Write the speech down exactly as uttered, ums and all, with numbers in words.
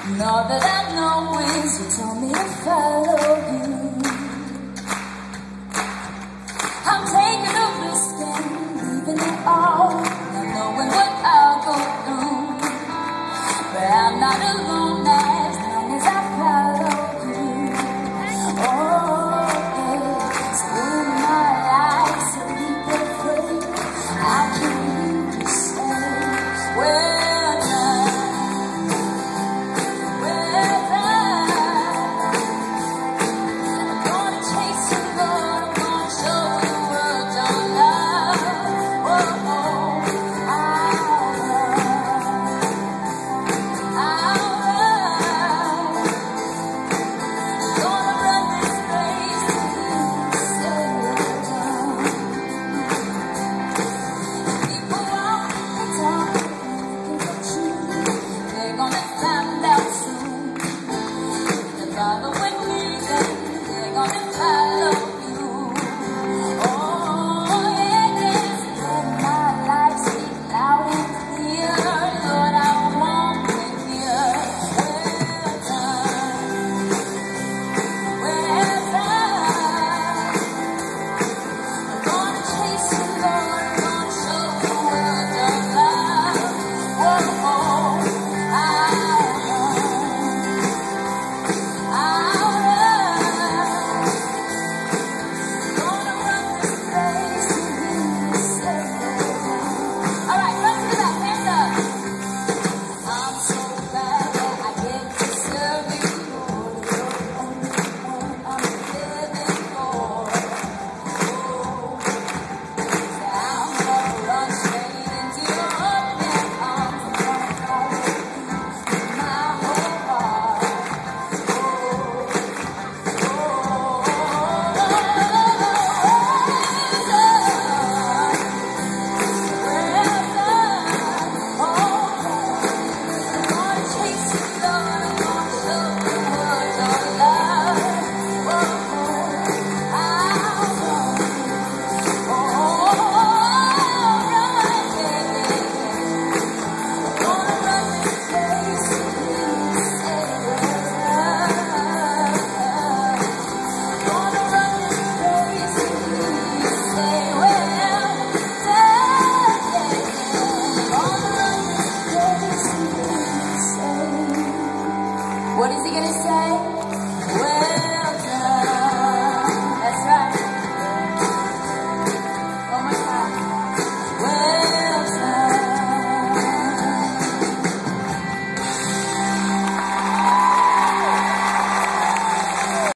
All that I know is you told me to follow you. I'm taking a risk and leaving it all, not knowing what I'll go through. But I'm not alone as long as I follow you. Oh, yeah. So in my life, so deep and free, I can hear you say, well done. What is he gonna say?